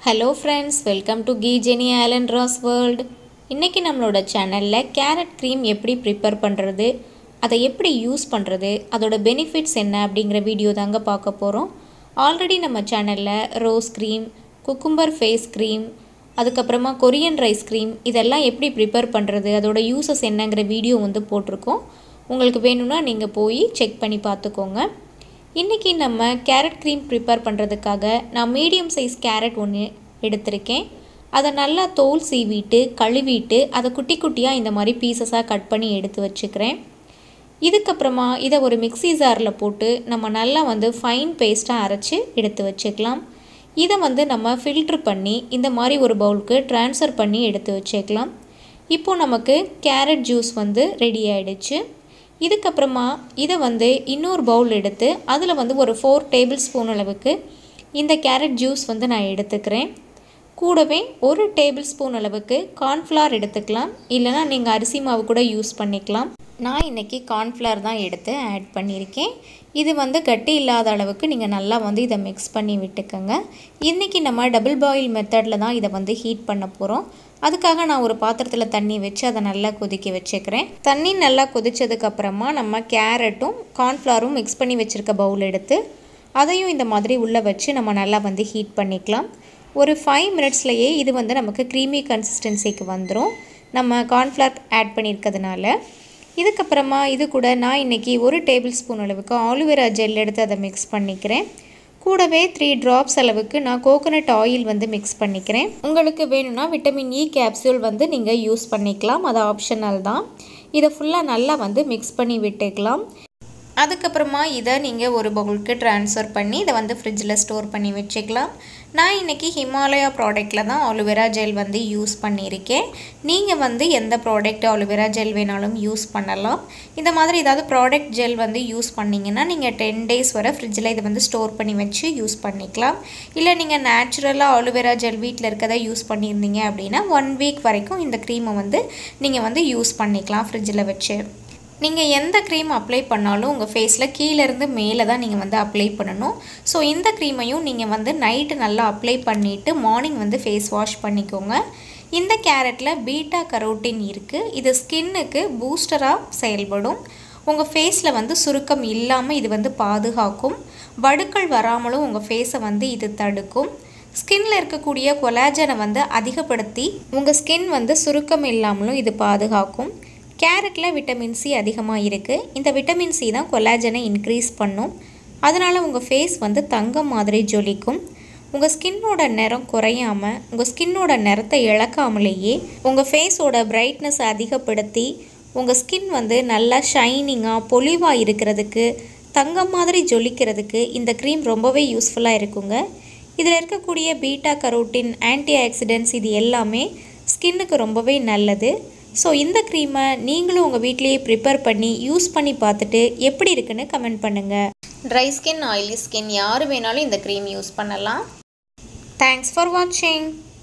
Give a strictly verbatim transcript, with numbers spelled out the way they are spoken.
Hello friends, welcome to G Jenny Allen Ross World. இன்னைக்கு நம்மளோட சேனல்ல கேரட் க்ரீம் எப்படி ப்ரிப்பேர் பண்றது, அதை எப்படி யூஸ் பண்றது, அதோட பெனிஃபிட்ஸ் என்ன அப்படிங்கற வீடியோ தாங்க பார்க்க போறோம். ஆல்ரெடி நம்ம சேனல்ல rose cream, cucumber face cream, அதுக்கு அப்புறமா கொரியன் ரைஸ் க்ரீம் இதெல்லாம் எப்படி ப்ரிப்பேர் பண்றது, அதோட யூசஸ் என்னங்கற வீடியோ வந்து போட்டுருக்கோம். உங்களுக்கு வேணும்னா நீங்க போய் செக் பண்ணி பார்த்துக்கோங்க. இன்றைக்கி நம்ம கேரட் க்ரீம் ப்ரிப்பேர் பண்ணுறதுக்காக நான் மீடியம் சைஸ் கேரட் ஒன்று எடுத்திருக்கேன். அதை நல்லா தோல் சீவிட்டு கழுவிட்டு அதை குட்டி குட்டியாக இந்த மாதிரி பீசஸாக கட் பண்ணி எடுத்து வச்சுக்கிறேன். இதுக்கப்புறமா இதை ஒரு மிக்ஸி ஜாரில் போட்டு நம்ம நல்லா வந்து ஃபைன் பேஸ்ட்டாக அரைச்சி எடுத்து வச்சுக்கலாம். இதை வந்து நம்ம ஃபில்ட்ரு பண்ணி இந்த மாதிரி ஒரு பவுலுக்கு ட்ரான்ஸ்ஃபர் பண்ணி எடுத்து வச்சுக்கலாம். இப்போது நமக்கு கேரட் ஜூஸ் வந்து ரெடி ஆகிடுச்சு. இதுக்கப்புறமா இதை வந்து இன்னொரு பவுல் எடுத்து அதில் வந்து ஒரு ஃபோர் டேபிள் ஸ்பூன் அளவுக்கு இந்த கேரட் ஜூஸ் வந்து நான் எடுத்துக்கிறேன். கூடவே ஒரு டேபிள் ஸ்பூன் அளவுக்கு கார்ன்ஃப்ளவர் எடுத்துக்கலாம், இல்லைனா நீங்கள் அரிசி மாவு கூட யூஸ் பண்ணிக்கலாம். நான் இன்றைக்கி கார்ன்ஃப்ளவர் தான் எடுத்து ஆட் பண்ணியிருக்கேன். இது வந்து கட்டி இல்லாத அளவுக்கு நீங்கள் நல்லா வந்து இதை மிக்ஸ் பண்ணி விட்டுக்கோங்க. இன்றைக்கி நம்ம டபுள் பாயில் மெத்தடில் தான் இதை வந்து ஹீட் பண்ண போகிறோம். அதுக்காக நான் ஒரு பாத்திரத்தில் தண்ணி வச்சு அதை நல்லா கொதிக்க வச்சுக்கிறேன். தண்ணி நல்லா கொதித்ததுக்கப்புறமா நம்ம கேரட்டும் கார்ன்ஃப்ளவரும் மிக்ஸ் பண்ணி வச்சுருக்க பவுல் எடுத்து அதையும் இந்த மாதிரி உள்ளே வச்சு நம்ம நல்லா வந்து ஹீட் பண்ணிக்கலாம். ஒரு ஃபைவ் மினிட்ஸ்லையே இது வந்து நமக்கு க்ரீமி கன்சிஸ்டன்சிக்கு வந்துடும், நம்ம கார்ன்ஃப்ளவர் ஆட் பண்ணியிருக்கிறதுனால. இதுக்கப்புறமா இது கூட நான் இன்றைக்கி ஒரு டேபிள் ஸ்பூன் அளவுக்கு ஆலோவேரா ஜெல் எடுத்து அதை மிக்ஸ் பண்ணிக்கிறேன். கூடவே த்ரீ ட்ராப்ஸ் அளவுக்கு நான் கோகோனட் ஆயில் வந்து மிக்ஸ் பண்ணிக்கிறேன். உங்களுக்கு வேணும்னா விட்டமின் இ கேப்சூல் வந்து நீங்கள் யூஸ் பண்ணிக்கலாம், அது ஆப்ஷனல் தான். இதை ஃபுல்லாக நல்லா வந்து மிக்ஸ் பண்ணி விட்டுக்கலாம். அதுக்கப்புறமா இதை நீங்கள் ஒரு பவுலுக்கு ட்ரான்ஸ்ஃபர் பண்ணி இதை வந்து ஃப்ரிட்ஜில் ஸ்டோர் பண்ணி வச்சுக்கலாம். நான் இன்றைக்கி ஹிமாலயா ப்ராடக்டில் தான் ஆலோவேரா ஜெல் வந்து யூஸ் பண்ணியிருக்கேன். நீங்கள் வந்து எந்த ப்ராடக்ட் ஆலோவேரா ஜெல் வேணாலும் யூஸ் பண்ணலாம். இந்த மாதிரி ஏதாவது ப்ராடக்ட் ஜெல் வந்து யூஸ் பண்ணிங்கன்னா நீங்கள் டென் டேஸ் வரை ஃப்ரிட்ஜில் இதை வந்து ஸ்டோர் பண்ணி வச்சு யூஸ் பண்ணிக்கலாம். இல்லை நீங்கள் நேச்சுரலாக ஆலோவேரா ஜெல் வீட்டில் இருக்கதை யூஸ் பண்ணியிருந்தீங்க அப்படின்னா ஒன் வீக் வரைக்கும் இந்த க்ரீமை வந்து நீங்கள் வந்து யூஸ் பண்ணிக்கலாம் ஃப்ரிட்ஜில் வச்சு. நீங்கள் எந்த க்ரீம் அப்ளை பண்ணாலும் உங்கள் ஃபேஸில் கீழேருந்து மேலே தான் நீங்கள் வந்து அப்ளை பண்ணணும். ஸோ இந்த க்ரீமையும் நீங்கள் வந்து நைட்டு நல்லா அப்ளை பண்ணிவிட்டு மார்னிங் வந்து ஃபேஸ் வாஷ் பண்ணிக்கோங்க. இந்த கேரட்டில் பீட்டா கரோட்டின் இருக்குது. இது ஸ்கின்னுக்கு பூஸ்டராக செயல்படும். உங்கள் ஃபேஸில் வந்து சுருக்கம் இல்லாமல் இது வந்து பாதுகாக்கும். வடுக்கள் வராமலும் உங்கள் ஃபேஸை வந்து இது தடுக்கும். ஸ்கின்னில் இருக்கக்கூடிய கொலாஜனை வந்து அதிகப்படுத்தி உங்கள் ஸ்கின் வந்து சுருக்கம் இல்லாமலும் இது பாதுகாக்கும். கேரட்டில் விட்டமின் சி அதிகமாக இருக்குது. இந்த விட்டமின் சி தான் கொலாஜனை இன்க்ரீஸ் பண்ணும். அதனால் உங்கள் ஃபேஸ் வந்து தங்கம் மாதிரி ஜொலிக்கும். உங்கள் ஸ்கின்னோட நிறம் குறையாமல் உங்கள் ஸ்கின்னோட நிறத்தை இழக்காமலேயே உங்கள் ஃபேஸோட பிரைட்னஸ் அதிகப்படுத்தி உங்கள் ஸ்கின் வந்து நல்லா ஷைனிங்காக பொலிவாக இருக்கிறதுக்கு, தங்கம் மாதிரி ஜொலிக்கிறதுக்கு இந்த க்ரீம் ரொம்பவே யூஸ்ஃபுல்லாக இருக்குங்க. இதில் இருக்கக்கூடிய பீட்டா கரோட்டின், ஆன்டி ஆக்சிடென்ட்ஸ் இது எல்லாமே ஸ்கின்னுக்கு ரொம்பவே நல்லது. ஸோ இந்த க்ரீமை நீங்களும் உங்கள் வீட்லேயே ப்ரிப்பேர் பண்ணி யூஸ் பண்ணி பார்த்துட்டு எப்படி இருக்குன்னு கமெண்ட் பண்ணுங்கள். ட்ரை ஸ்கின், ஆயிலி ஸ்கின் யார் வேணாலும் இந்த க்ரீம் யூஸ் பண்ணலாம். தேங்க்ஸ் ஃபார் வாட்சிங்.